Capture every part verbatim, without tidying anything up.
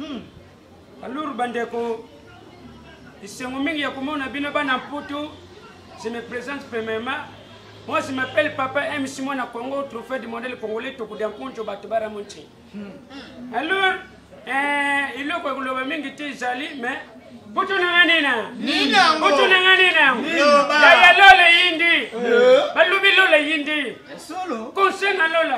Alors bandeko isengo mingi ya komona bino bana mputu. Je me présente premièrement. Moi je m'appelle Papa M. Simon na Congo, trophée du modèle congolais Tokudampunjo Batubara Monti. Alors eh ilo kwa kuloba mingi ti zali mais butu na nina. Nina. Butu na nina. Ya ya lola yindi. Balubi lola yindi. Solo. Conseil na lola.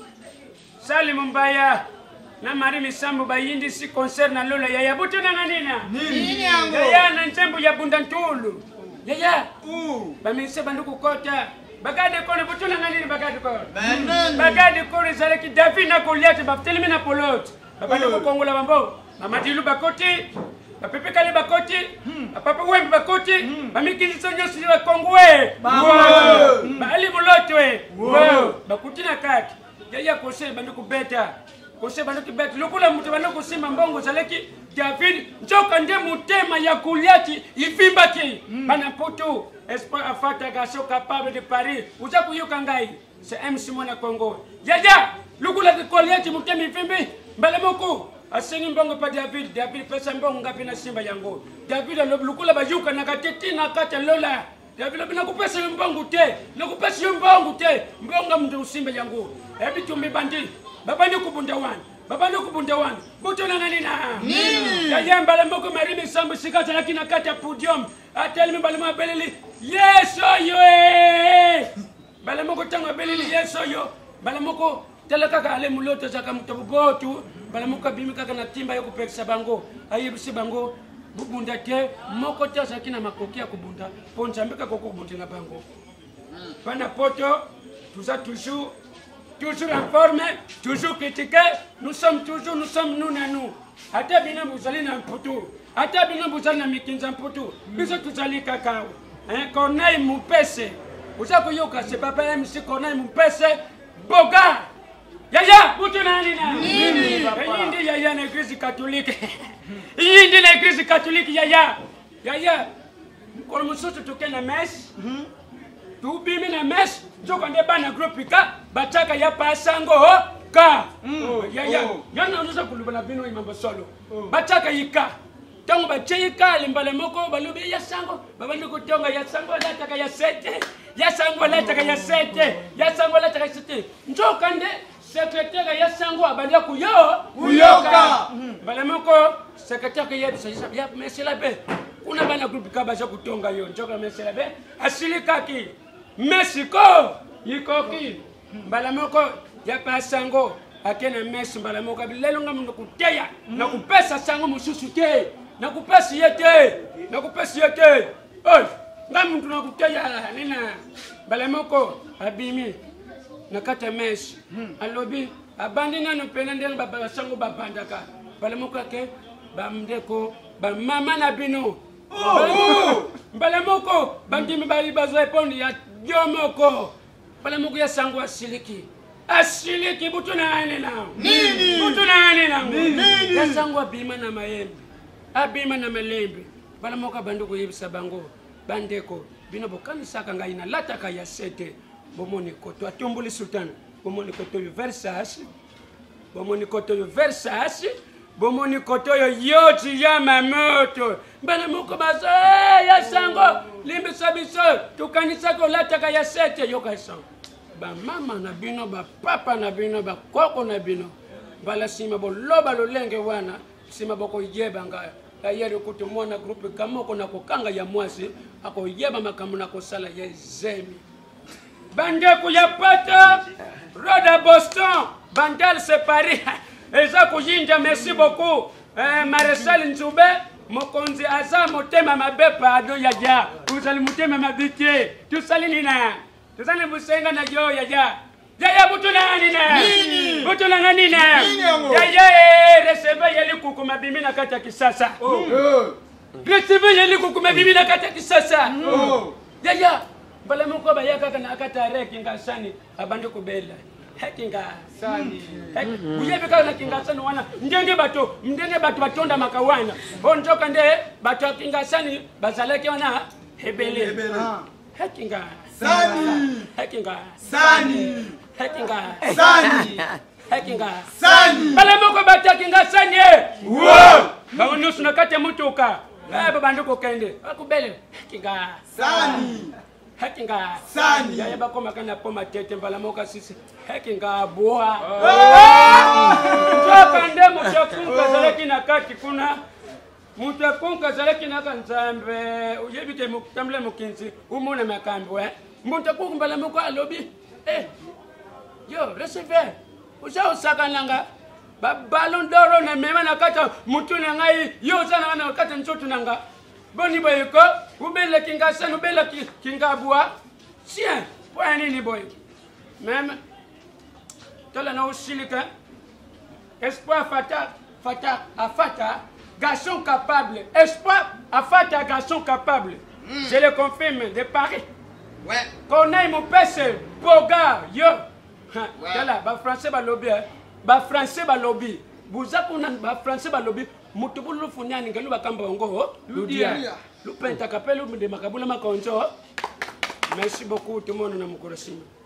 Sali Mumbaya. Na mari misambu bayindi si concert na lola ya ya butu na nina. Nina. Ya ya na ntembu ya bundantulu. Ya ya. Uh. Bamise banduku kota. Bagade kone butu na nini bagade kone. Banane. Bagade kone zale ki David na Goliath baptelemi na Polot. Babanduku Kongola bambo. Mamadilu bakoti. Bapepe kale bakoti. Papa wembe bakoti. Bamikini sonyo si wa Kongwe. Wow. Baali mulotwe. Wow. Bakuti na kati. Yaya kose banduku beta. Kose banduku beta. Lukula mtu banduku sima mbongo zale ki David njoka nde mutema ya Goliath ifimbaki. Bana poto. Espoir afata gaso capable de Paris. Uza kuyuka ngai. C'est M. Simon na Congo. Yaya, lukula de Goliath mutemi fimbi. Balemoko. Asengi mbongo pa David. David pesa mbongo ngapi na simba yango. David lukula bayuka na kateti na kata lola. David bina kupesa mbongo te. Na kupesa mbongo te. Mbongo mndu simba yango. Ebi tumbi bandi. Babandi kubunda wan. Babandi kubunda wan. Buto na nani na. Nini. Yaya mbalemoko marimi sambu sikata lakini kata podium. Atelmi balema beleli. Yes oyo eh. Balemoko tanga beleli yes oyo. Balemoko teleka ka ale muloto zaka mtobotu. Balemoko bimi kaka na timba yo kupekisa bango. Ayebisi bango bubunda te moko te sakina makoki ya kubunda. Ponza mbeka koko kubunda na bango. Bana poto tout ça toujours toujours informé, toujours critiqué. Nous sommes toujours nous sommes nous na nous. Ata bina buzali na mputu. Ata bina buzali na mikinza mputu. Biso tuzali kakao. Hein, Corneille Moupesse. Vous avez vu c'est Papa M. Corneille Moupesse. Boga. Yaya, vous tenez un Nini. Yindi yaya na église catholique. Yindi na église catholique yaya. Yaya. Quand nous sommes tous na messe. Tu bimi na messe. Tu connais pas na groupe ka. Bataka ya pasango ka. Yaya. Yana nous sommes pour le bino imamba solo. Bataka yika. Tango bacheka limbale moko balubi ya sango babandi kutonga ya sango la taka ya sete ya sango la taka ya sete ya sango la taka ya sete njoka nde secrétaire ya sango abandi kuyo kuyoka bale moko secrétaire ya ya mesela be kuna bana groupe kabaza kutonga yo njoka mesela be asilikaki Mexico yikoki bale moko ya pasango akena Messi bale moko bilelo ngamundu kuteya na kupesa sango mususu te na kupesi yete na kupesi yete oi ngamu tunakuteya nina balemoko abimi nakata mesh alobi abandi nano pena ndenge baba sango babandaka balemoko ke bamdeko ba mama na bino balemoko bandimi bali bazo répondre ya jomoko balemoko ya sango asiliki asiliki butuna nina nini butuna nina nini ya sango abima na mayembe abima na melembe bala moka banduko yebisa bango bandeko bino bokanisaka ngai na lataka ya sete bomoni koto atomboli sultan bomoni koto yo Versace bomoni koto yo Versace bomoni koto yo Yohji Yamamoto bala moko bazo ya sango limbisa biso tukanisaka lataka ya sete yoka sango ba mama na bino ba papa na bino ba koko na bino bala sima boloba lolenge wana sima boko yeba ngaya ayere kuti mwana groupe kamoko na kokanga ya mwasi ako yeba makamu na kosala ya zemi bandeko ya pata roda Boston bandal c'est Paris eza kujinja merci beaucoup eh, Marcel Nzube mokonzi aza motema mabepa ado ya ja uzali motema mabike tusali nina tusali musenga na jo ya ja Yaya butuna nina nini butuna nganina nini yango yaya receive yeli kukuma bimi na kata kisasa oh receive yeli kukuma bimi na kata kisasa oh yaya bala mko ba yaka kana akata reki ngasani abande kubela hekinga sani uyebe kana kingasani wana ndenge bato ndenge bato batonda makawana onjoka nde bato kingasani bazaleke wana hebele hekinga sani hekinga sani hekinga sani Hekinga. Sani. Bale moko batakinga sani. Wow. Bango nyusu na kati ya mutuka. Eh babanduko kende. Akubele. Hekinga. Sani. Hekinga. Sani. Ya yaba koma kana poma tete mbala moka sisi. Hekinga boa. Choka ndemo chokunka zaleki na kati kuna. Mutakunka zaleki na kanzambe. Uyebike mukamle mukinzi. Umune makambwe. Mutakunka mbala moka alobi. Eh. Yo, recevez. Usa usaka nanga. Ba ballon d'or na mema na kata mutu na ngai yo sana na kata nchoto nanga. Boni boyko, ubele kinga sana ubele kinga bua. Sien, pour nini boy. Même tala na usilika. Espoir fata fata afata garçon capable. Espoir afata garçon capable. Mm. Je le confirme de Paris. Ouais. Qu'on aille mon pèse, Boga, yo. Voilà, ba français ba lobby, ba français ba lobby. Buza kuna ba français ba lobby. Mutubulu funyani ngelu bakamba ngo, ludia. Lupenta kapelu de makabula makonjo. Merci beaucoup tout le monde na mkorosima.